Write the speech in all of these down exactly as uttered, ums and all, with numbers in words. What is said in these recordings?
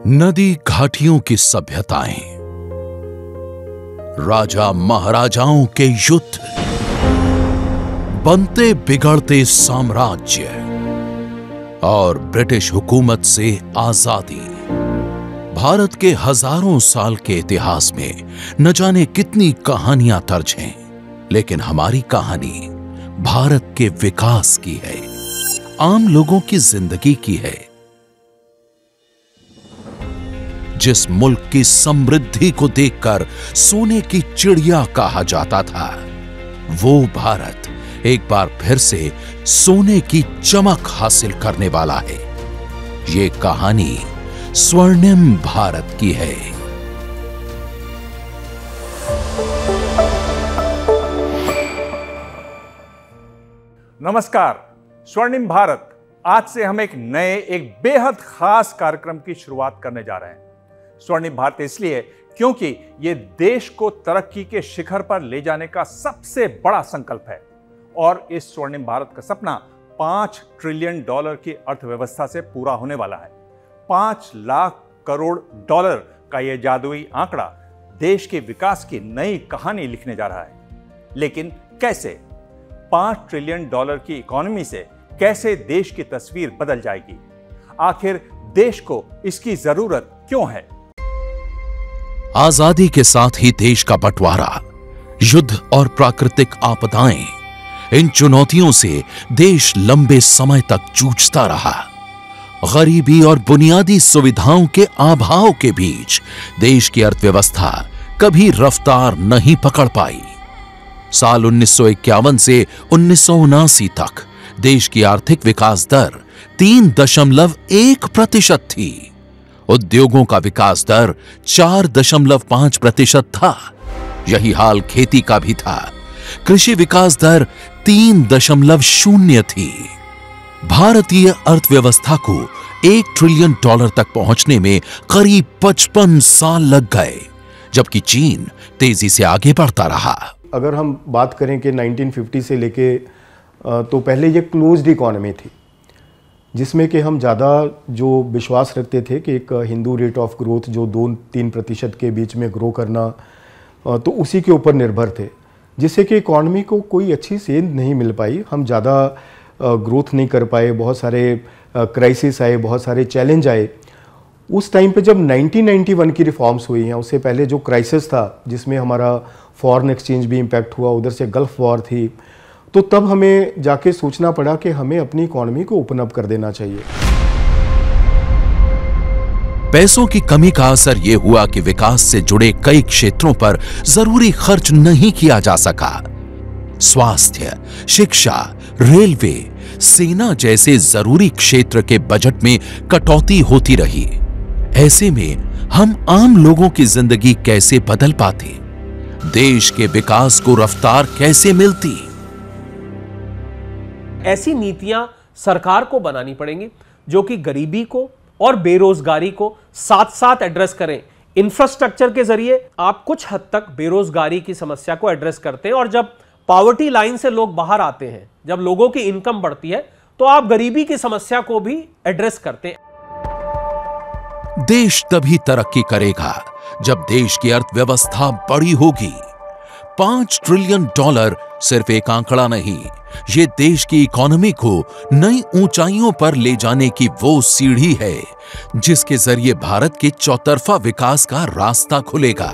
नदी घाटियों की सभ्यताएं, राजा महाराजाओं के युद्ध, बनते बिगड़ते साम्राज्य और ब्रिटिश हुकूमत से आजादी। भारत के हजारों साल के इतिहास में न जाने कितनी कहानियां दर्ज हैं, लेकिन हमारी कहानी भारत के विकास की है, आम लोगों की जिंदगी की है। जिस मुल्क की समृद्धि को देखकर सोने की चिड़िया कहा जाता था, वो भारत एक बार फिर से सोने की चमक हासिल करने वाला है। ये कहानी स्वर्णिम भारत की है। नमस्कार, स्वर्णिम भारत। आज से हम एक नए, एक बेहद खास कार्यक्रम की शुरुआत करने जा रहे हैं। स्वर्णिम भारत इसलिए क्योंकि ये देश को तरक्की के शिखर पर ले जाने का सबसे बड़ा संकल्प है और इस स्वर्णिम भारत का सपना पांच ट्रिलियन डॉलर की अर्थव्यवस्था से पूरा होने वाला है। पांच लाख करोड़ डॉलर का यह जादुई आंकड़ा देश के विकास की नई कहानी लिखने जा रहा है। लेकिन कैसे? पांच ट्रिलियन डॉलर की इकोनॉमी से कैसे देश की तस्वीर बदल जाएगी? आखिर देश को इसकी जरूरत क्यों है? आजादी के साथ ही देश का बंटवारा, युद्ध और प्राकृतिक आपदाएं, इन चुनौतियों से देश लंबे समय तक जूझता रहा। गरीबी और बुनियादी सुविधाओं के अभाव के बीच देश की अर्थव्यवस्था कभी रफ्तार नहीं पकड़ पाई। साल उन्नीस सौ इक्यावन से उन्नीस सौ उनासी तक देश की आर्थिक विकास दर तीन दशमलव एक प्रतिशत थी। उद्योगों का विकास दर चार दशमलव पांच प्रतिशत था। यही हाल खेती का भी था। कृषि विकास दर तीन दशमलव शून्य थी। भारतीय अर्थव्यवस्था को एक ट्रिलियन डॉलर तक पहुंचने में करीब पचपन साल लग गए, जबकि चीन तेजी से आगे बढ़ता रहा। अगर हम बात करें कि नाइनटीन फिफ्टी से लेके तो पहले ये क्लोज्ड इकोनॉमी थी, जिसमें कि हम ज़्यादा जो विश्वास रखते थे कि एक हिंदू रेट ऑफ ग्रोथ जो दो तीन प्रतिशत के बीच में ग्रो करना, तो उसी के ऊपर निर्भर थे, जिससे कि इकॉनमी को कोई अच्छी सेंध नहीं मिल पाई। हम ज़्यादा ग्रोथ नहीं कर पाए, बहुत सारे क्राइसिस आए, बहुत सारे चैलेंज आए। उस टाइम पे जब नाइनटीन नाइंटी वन की रिफॉर्म्स हुई हैं, उससे पहले जो क्राइसिस था जिसमें हमारा फॉरेन एक्सचेंज भी इम्पैक्ट हुआ, उधर से गल्फ वॉर थी, तो तब हमें जाके सोचना पड़ा कि हमें अपनी इकोनॉमी को ओपन अप कर देना चाहिए। पैसों की कमी का असर यह हुआ कि विकास से जुड़े कई क्षेत्रों पर जरूरी खर्च नहीं किया जा सका। स्वास्थ्य, शिक्षा, रेलवे, सेना जैसे जरूरी क्षेत्र के बजट में कटौती होती रही। ऐसे में हम आम लोगों की जिंदगी कैसे बदल पाते? देश के विकास को रफ्तार कैसे मिलती? ऐसी नीतियां सरकार को बनानी पड़ेंगी जो कि गरीबी को और बेरोजगारी को साथ साथ एड्रेस करें। इंफ्रास्ट्रक्चर के जरिए आप कुछ हद तक बेरोजगारी की समस्या को एड्रेस करते हैं, और जब पॉवर्टी लाइन से लोग बाहर आते हैं, जब लोगों की इनकम बढ़ती है, तो आप गरीबी की समस्या को भी एड्रेस करते हैं। देश तभी तरक्की करेगा जब देश की अर्थव्यवस्था बड़ी होगी। पांच ट्रिलियन डॉलर सिर्फ एक आंकड़ा नहीं, ये देश की इकोनॉमी को नई ऊंचाइयों पर ले जाने की वो सीढ़ी है जिसके जरिए भारत के चौतरफा विकास का रास्ता खुलेगा।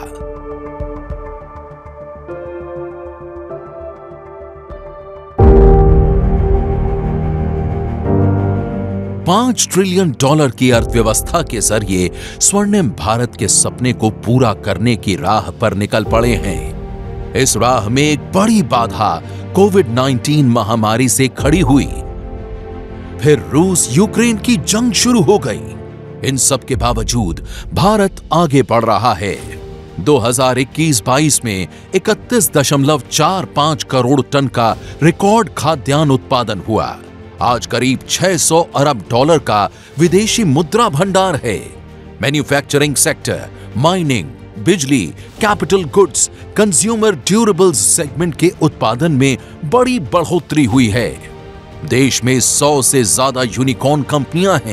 पांच ट्रिलियन डॉलर की अर्थव्यवस्था के जरिए स्वर्णिम भारत के सपने को पूरा करने की राह पर निकल पड़े हैं। इस राह में एक बड़ी बाधा कोविड नाइनटीन महामारी से खड़ी हुई। फिर रूस यूक्रेन की जंग शुरू हो गई। इन सब के बावजूद भारत आगे बढ़ रहा है। दो हज़ार इक्कीस बाईस में इकतीस दशमलव चार पांच करोड़ टन का रिकॉर्ड खाद्यान्न उत्पादन हुआ। आज करीब छह सौ अरब डॉलर का विदेशी मुद्रा भंडार है। मैन्युफैक्चरिंग सेक्टर, माइनिंग, बिजली, capital goods, consumer durables segment के उत्पादन में बड़ी बढ़ोतरी हुई है। देश में सौ से ज्यादा यूनिकॉर्न कंपनियां हैं।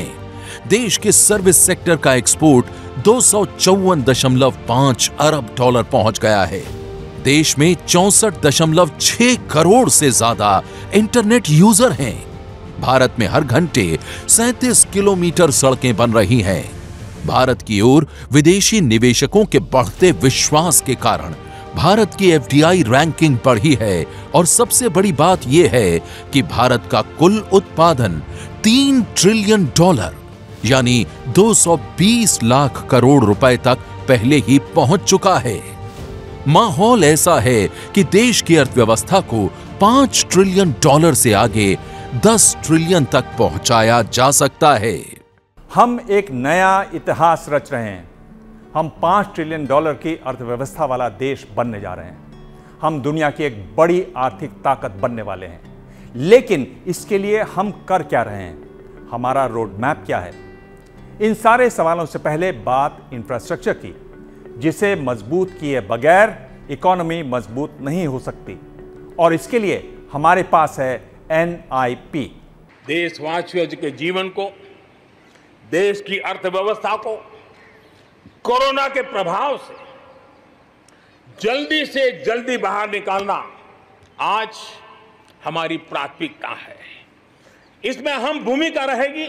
देश के सर्विस सेक्टर का एक्सपोर्ट दो सौ चौवन दशमलव पांच अरब डॉलर पहुंच गया है। देश में चौसठ दशमलव छह करोड़ से ज्यादा इंटरनेट यूजर हैं। भारत में हर घंटे सैंतीस किलोमीटर सड़कें बन रही हैं। भारत की ओर विदेशी निवेशकों के बढ़ते विश्वास के कारण भारत की एफ डी आई रैंकिंग बढ़ी है और सबसे बड़ी बात यह है कि भारत का कुल उत्पादन तीन ट्रिलियन डॉलर यानी दो सौ बीस लाख करोड़ रुपए तक पहले ही पहुंच चुका है। माहौल ऐसा है कि देश की अर्थव्यवस्था को पांच ट्रिलियन डॉलर से आगे दस ट्रिलियन तक पहुंचाया जा सकता है। हम एक नया इतिहास रच रहे हैं। हम पांच ट्रिलियन डॉलर की अर्थव्यवस्था वाला देश बनने जा रहे हैं। हम दुनिया की एक बड़ी आर्थिक ताकत बनने वाले हैं। लेकिन इसके लिए हम कर क्या रहे हैं? हमारा रोड मैप क्या है? इन सारे सवालों से पहले बात इंफ्रास्ट्रक्चर की, जिसे मजबूत किए बगैर इकोनॉमी मजबूत नहीं हो सकती। और इसके लिए हमारे पास है एन आई पी। देशवासियों के जीवन को, देश की अर्थव्यवस्था को कोरोना के प्रभाव से जल्दी से जल्दी बाहर निकालना आज हमारी प्राथमिकता है। इसमें अहम भूमिका रहेगी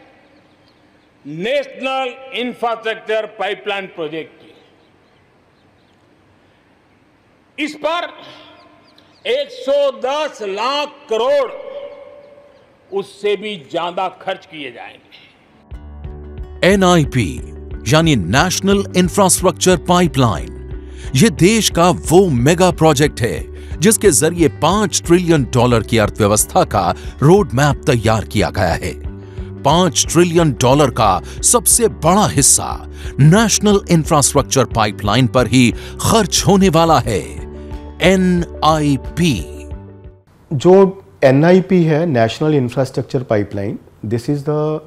नेशनल इंफ्रास्ट्रक्चर पाइपलाइन प्रोजेक्ट की। इस पर एक सौ दस लाख करोड़ उससे भी ज्यादा खर्च किए जाएंगे। एन आई पी यानी नेशनल इंफ्रास्ट्रक्चर पाइपलाइन, यह देश का वो मेगा प्रोजेक्ट है जिसके जरिए पांच ट्रिलियन डॉलर की अर्थव्यवस्था का रोड मैप तैयार किया गया है। पांच ट्रिलियन डॉलर का सबसे बड़ा हिस्सा नेशनल इंफ्रास्ट्रक्चर पाइपलाइन पर ही खर्च होने वाला है। एन आई पी जो एन आई पी है, national infrastructure pipeline, this is the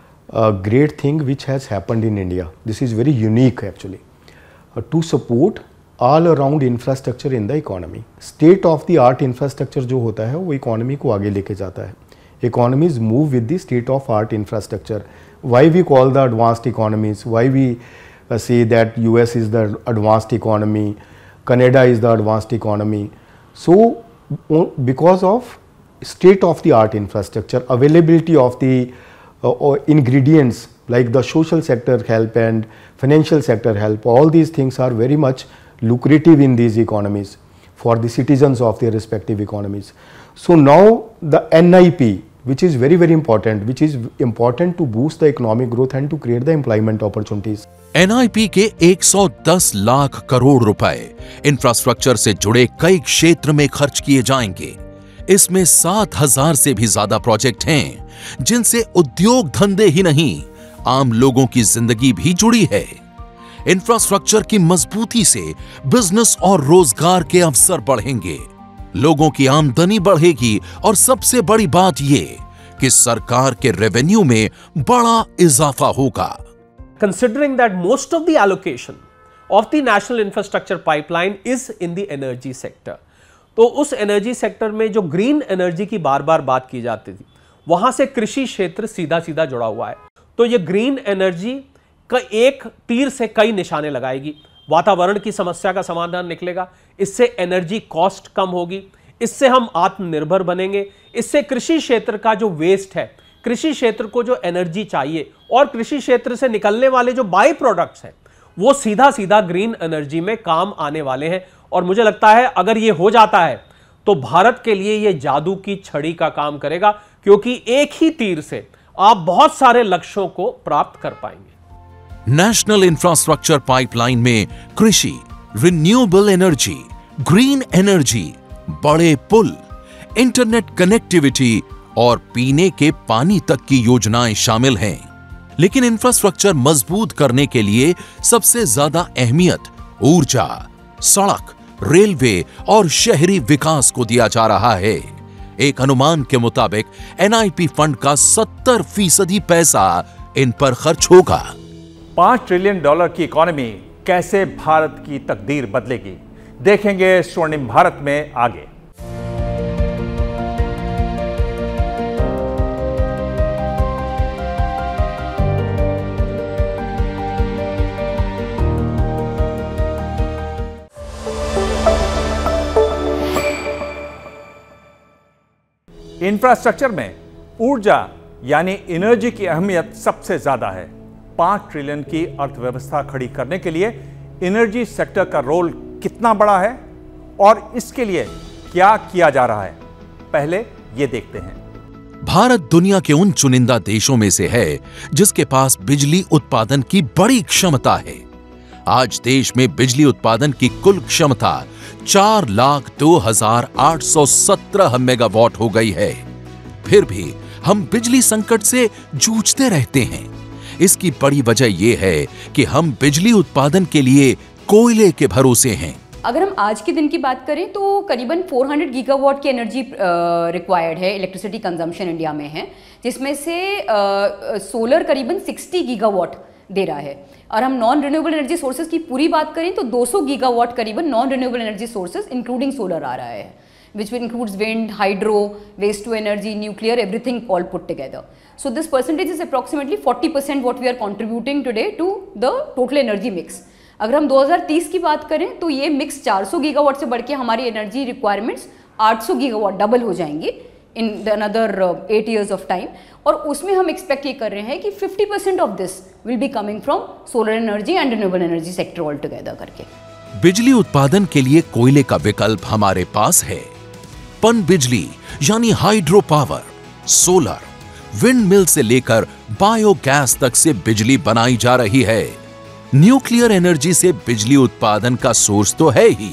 a great thing which has happened in India. This is very unique actually uh, to support all around infrastructure in the economy. State of the art infrastructure जो होता है वो economy को आगे लेके जाता है. Economies move with the state of art infrastructure. Why we call the advanced economies? Why we uh, say that U S is the advanced economy, Canada is the advanced economy? So because of state of the art infrastructure, availability of the Uh, or ingredients like the social sector help and financial sector help, all these things are very much lucrative in these economies for the citizens of their respective economies. So now the N I P, which is very very important, which is important to boost the economic growth and to create the employment opportunities. N I P के एक सौ दस लाख करोड़ रुपए infrastructure से जुड़े कई क्षेत्र में खर्च किए जाएंगे। इसमें सात हजार से भी ज्यादा प्रोजेक्ट हैं जिनसे उद्योग धंधे ही नहीं, आम लोगों की जिंदगी भी जुड़ी है। इंफ्रास्ट्रक्चर की मजबूती से बिजनेस और रोजगार के अवसर बढ़ेंगे, लोगों की आमदनी बढ़ेगी और सबसे बड़ी बात यह कि सरकार के रेवेन्यू में बड़ा इजाफा होगा। Considering that most of the allocation of the national infrastructure pipeline is in the energy sector, तो उस एनर्जी सेक्टर में जो ग्रीन एनर्जी की बार बार बात की जाती थी, वहां से कृषि क्षेत्र सीधा सीधा जुड़ा हुआ है। तो ये ग्रीन एनर्जी का एक तीर से कई निशाने लगाएगी। वातावरण की समस्या का समाधान निकलेगा, इससे एनर्जी कॉस्ट कम होगी, इससे हम आत्मनिर्भर बनेंगे, इससे कृषि क्षेत्र का जो वेस्ट है, कृषि क्षेत्र को जो एनर्जी चाहिए और कृषि क्षेत्र से निकलने वाले जो बाई प्रोडक्ट्स हैं वो सीधा सीधा ग्रीन एनर्जी में काम आने वाले हैं। और मुझे लगता है अगर ये हो जाता है तो भारत के लिए ये जादू की छड़ी का काम करेगा, क्योंकि एक ही तीर से आप बहुत सारे लक्ष्यों को प्राप्त कर पाएंगे। नेशनल इंफ्रास्ट्रक्चर पाइपलाइन में कृषि, रिन्यूएबल एनर्जी, ग्रीन एनर्जी, बड़े पुल, इंटरनेट कनेक्टिविटी और पीने के पानी तक की योजनाएं शामिल हैं। लेकिन इंफ्रास्ट्रक्चर मजबूत करने के लिए सबसे ज्यादा अहमियत ऊर्जा, सड़क, रेलवे और शहरी विकास को दिया जा रहा है। एक अनुमान के मुताबिक एन आई पी फंड का सत्तर फीसदी पैसा इन पर खर्च होगा। पांच ट्रिलियन डॉलर की इकोनॉमी कैसे भारत की तकदीर बदलेगी, देखेंगे स्वर्णिम भारत में आगे। इंफ्रास्ट्रक्चर में ऊर्जा यानी एनर्जी की अहमियत सबसे ज्यादा है। पांच ट्रिलियन की अर्थव्यवस्था खड़ी करने के लिए एनर्जी सेक्टर का रोल कितना बड़ा है और इसके लिए क्या किया जा रहा है, पहले ये देखते हैं। भारत दुनिया के उन चुनिंदा देशों में से है जिसके पास बिजली उत्पादन की बड़ी क्षमता है। आज देश में बिजली उत्पादन की कुल क्षमता चार लाख दो हजार आठ सौ सत्रह मेगावाट हो गई है। फिर भी हम बिजली संकट से जूझते रहते हैं। इसकी बड़ी वजह यह है कि हम बिजली उत्पादन के लिए कोयले के भरोसे हैं। अगर हम आज के दिन की बात करें तो करीबन चार सौ गीगावाट की एनर्जी रिक्वायर्ड है, इलेक्ट्रिसिटी कंजम्पशन इंडिया में है, जिसमें से सोलर करीबन साठ गीगावाट दे रहा है। और हम नॉन रिन्यूएबल एनर्जी सोर्सेज की पूरी बात करें तो दो सौ गीगावाट करीबन non renewable energy sources including solar आ रहा है, which includes wind, hydro, waste to energy, nuclear, everything all put together. So this percentage is approximately forty percent what we are contributing today to the total energy mix. अगर हम दो हज़ार तीस की बात करें तो ये मिक्स चार सौ गीगावाट से बढ़ के हमारी एनर्जी रिक्वायरमेंट्स आठ सौ गीगावाट डबल हो जाएंगी in another eight years of time. और उसमें हम एक्सपेक्ट ये कर रहे हैं कि fifty percent of this will be coming from solar energy and renewable energy sector all together करके। बिजली उत्पादन के लिए कोयले का विकल्प हमारे पास है। पन बिजली यानी hydro power, solar, windmill से लेकर बायोगैस तक से बिजली बनाई जा रही है। न्यूक्लियर एनर्जी से बिजली उत्पादन का सोर्स तो है ही।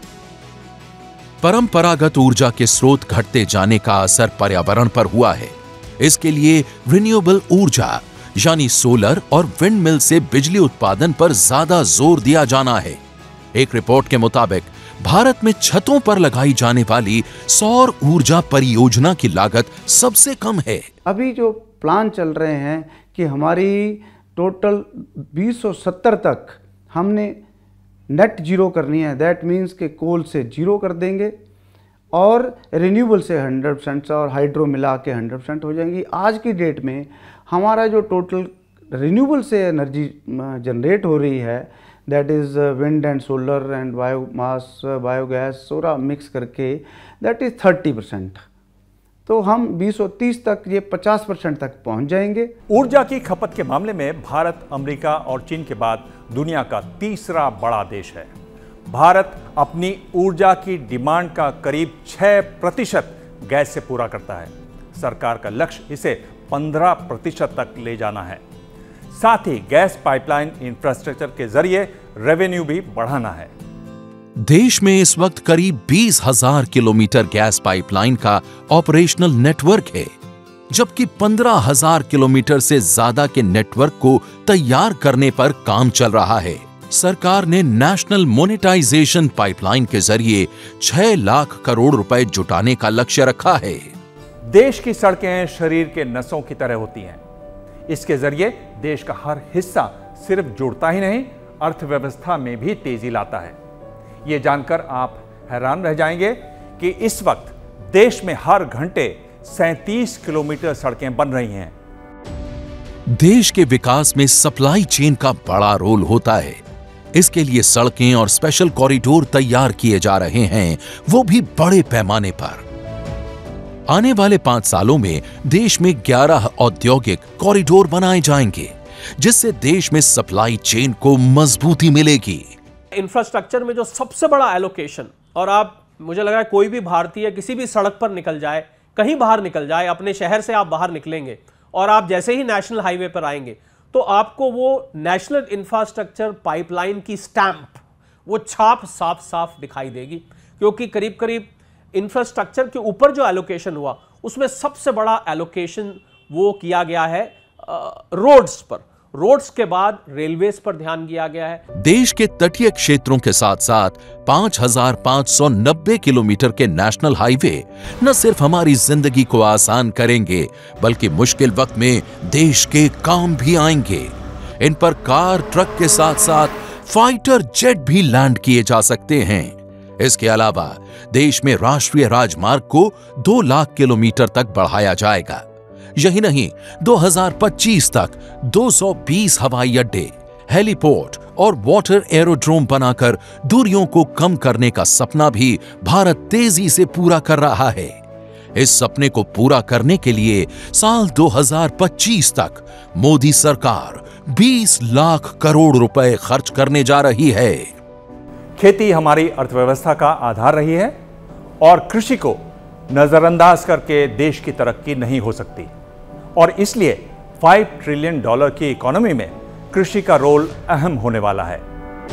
परंपरागत ऊर्जा के स्रोत घटते जाने का असर पर्यावरण पर हुआ है। इसके लिए रिन्यूएबल ऊर्जा यानी सोलर और विंड मिल से बिजली उत्पादन पर ज्यादा जोर दिया जाना है। एक रिपोर्ट के मुताबिक भारत में छतों पर लगाई जाने वाली सौर ऊर्जा परियोजना की लागत सबसे कम है। अभी जो प्लान चल रहे हैं कि हमारी टोटल बीस सौ सत्तर तक हमने नेट जीरो करनी है, दैट मीन्स के कोल से जीरो कर देंगे और रिन्यूएबल से हंड्रेड परसेंट और हाइड्रो मिला के हंड्रेड परसेंट हो जाएंगी। आज की डेट में हमारा जो टोटल रिन्यूएबल से एनर्जी जनरेट हो रही है, that is wind and solar and biomass, biogas, solar mix करके दैट इज़ थर्टी परसेंट। तो हम बीस सौ तीस तक ये पचास परसेंट तक पहुंच जाएंगे। ऊर्जा की खपत के मामले में भारत अमेरिका और चीन के बाद दुनिया का तीसरा बड़ा देश है। भारत अपनी ऊर्जा की डिमांड का करीब छह प्रतिशत गैस से पूरा करता है। सरकार का लक्ष्य इसे पंद्रह प्रतिशत तक ले जाना है। साथ ही गैस पाइपलाइन इंफ्रास्ट्रक्चर के जरिए रेवेन्यू भी बढ़ाना है। देश में इस वक्त करीब बीस हजार किलोमीटर गैस पाइपलाइन का ऑपरेशनल नेटवर्क है, जबकि पंद्रह हजार किलोमीटर से ज्यादा के नेटवर्क को तैयार करने पर काम चल रहा है। सरकार ने नेशनल मोनेटाइजेशन पाइपलाइन के जरिए छह लाख करोड़ रुपए जुटाने का लक्ष्य रखा है। देश की सड़कें शरीर के नसों की तरह होती हैं। इसके जरिए देश का हर हिस्सा सिर्फ जुड़ता ही नहीं, अर्थव्यवस्था में भी तेजी लाता है। ये जानकर आप हैरान रह जाएंगे कि इस वक्त देश में हर घंटे सैंतीस किलोमीटर सड़कें बन रही हैं। देश के विकास में सप्लाई चेन का बड़ा रोल होता है। इसके लिए सड़कें और स्पेशल कॉरिडोर तैयार किए जा रहे हैं, वो भी बड़े पैमाने पर। आने वाले पांच सालों में देश में ग्यारह औद्योगिक कॉरिडोर बनाए जाएंगे, जिससे देश में सप्लाई चेन को मजबूती मिलेगी। इंफ्रास्ट्रक्चर में जो सबसे बड़ा एलोकेशन, और आप मुझे लग रहा है कोई भी भारतीय किसी भी सड़क पर निकल जाए, कहीं बाहर निकल जाए, अपने शहर से आप बाहर निकलेंगे और आप जैसे ही नेशनल हाईवे पर आएंगे तो आपको वो नेशनल इंफ्रास्ट्रक्चर पाइपलाइन की स्टैंप, वो छाप साफ साफ दिखाई देगी। क्योंकि करीब करीब इंफ्रास्ट्रक्चर के ऊपर जो एलोकेशन हुआ उसमें सबसे बड़ा एलोकेशन वो किया गया है रोड्स पर। रोड्स के बाद रेलवेज पर ध्यान दिया गया है। देश के तटीय क्षेत्रों के साथ साथ पांच हजार पांच सौ नब्बे किलोमीटर के नेशनल हाईवे न सिर्फ हमारी जिंदगी को आसान करेंगे, बल्कि मुश्किल वक्त में देश के काम भी आएंगे। इन पर कार, ट्रक के साथ साथ फाइटर जेट भी लैंड किए जा सकते हैं। इसके अलावा देश में राष्ट्रीय राजमार्ग को दो लाख किलोमीटर तक बढ़ाया जाएगा। यही नहीं, दो हज़ार पच्चीस तक दो सौ बीस हवाई अड्डे, हेलीपोर्ट और वाटर एरोड्रोम बनाकर दूरियों को कम करने का सपना भी भारत तेजी से पूरा कर रहा है। इस सपने को पूरा करने के लिए साल दो हज़ार पच्चीस तक मोदी सरकार बीस लाख करोड़ रुपए खर्च करने जा रही है। खेती हमारी अर्थव्यवस्था का आधार रही है और कृषि को नजरअंदाज करके देश की तरक्की नहीं हो सकती, और इसलिए पाँच ट्रिलियन डॉलर की इकोनॉमी में कृषि का रोल अहम होने वाला है।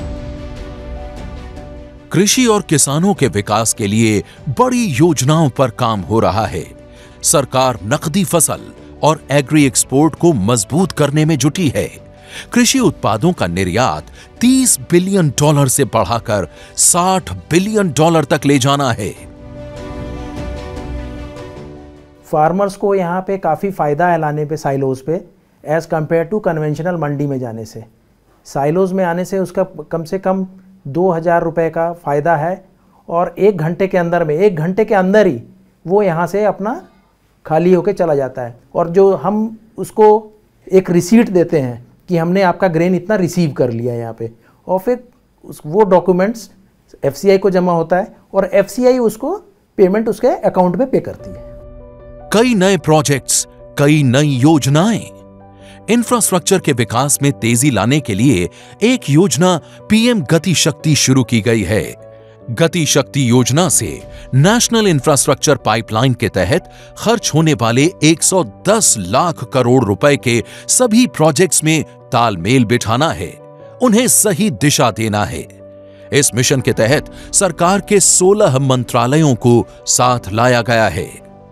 कृषि और किसानों के विकास के लिए बड़ी योजनाओं पर काम हो रहा है। सरकार नकदी फसल और एग्री एक्सपोर्ट को मजबूत करने में जुटी है। कृषि उत्पादों का निर्यात तीस बिलियन डॉलर से बढ़ाकर साठ बिलियन डॉलर तक ले जाना है। फार्मर्स को यहाँ पे काफ़ी फ़ायदा है लाने पे साइलोज पे, as compared to conventional mandi में जाने से। साइलोज में आने से उसका कम से कम दो हज़ार रुपये का फ़ायदा है, और एक घंटे के अंदर में एक घंटे के अंदर ही वो यहाँ से अपना खाली होके चला जाता है। और जो हम उसको एक रिसीट देते हैं कि हमने आपका ग्रेन इतना रिसीव कर लिया यहाँ पे, और फिर उस वो डॉक्यूमेंट्स एफसीआई को जमा होता है और एफसीआई उसको पेमेंट उसके अकाउंट में पे करती है। कई नए प्रोजेक्ट्स, कई नई योजनाएं। इंफ्रास्ट्रक्चर के विकास में तेजी लाने के लिए एक योजना पीएम गति शक्ति शुरू की गई है। गति शक्ति योजना से नेशनल इंफ्रास्ट्रक्चर पाइपलाइन के तहत खर्च होने वाले एक सौ दस लाख करोड़ रुपए के सभी प्रोजेक्ट्स में तालमेल बिठाना है, उन्हें सही दिशा देना है। इस मिशन के तहत सरकार के सोलह मंत्रालयों को साथ लाया गया है।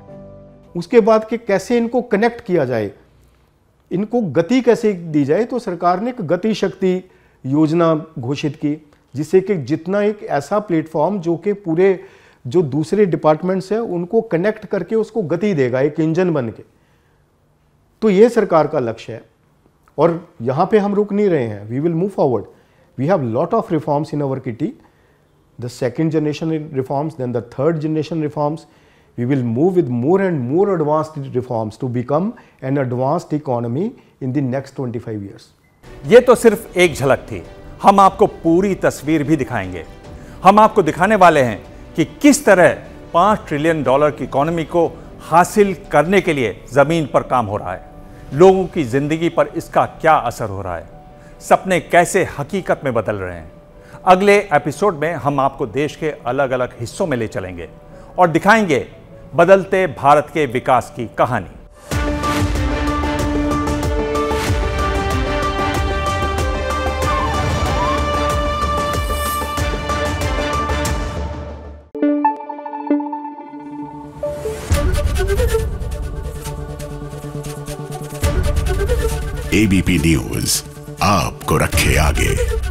उसके बाद कि कैसे इनको कनेक्ट किया जाए, इनको गति कैसे दी जाए, तो सरकार ने एक गति शक्ति योजना घोषित की, जिससे कि जितना एक ऐसा प्लेटफॉर्म जो कि पूरे जो दूसरे डिपार्टमेंट्स हैं उनको कनेक्ट करके उसको गति देगा, एक इंजन बन के। तो ये सरकार का लक्ष्य है, और यहाँ पे हम रुक नहीं रहे हैं। We will move forward. We have lot of reforms in our kitty, the second generation reforms, then the third generation reforms. We will move with more and more advanced reforms to become an advanced economy in the next twenty-five years. ये तो सिर्फ एक झलक थी, हम आपको पूरी तस्वीर भी दिखाएंगे। हम आपको दिखाने वाले हैं कि किस तरह पाँच ट्रिलियन डॉलर की इकोनॉमी को हासिल करने के लिए जमीन पर काम हो रहा है, लोगों की जिंदगी पर इसका क्या असर हो रहा है, सपने कैसे हकीकत में बदल रहे हैं। अगले एपिसोड में हम आपको देश के अलग अलग हिस्सों में ले चलेंगे और दिखाएंगे बदलते भारत के विकास की कहानी। एबीपी न्यूज आपको रखे आगे।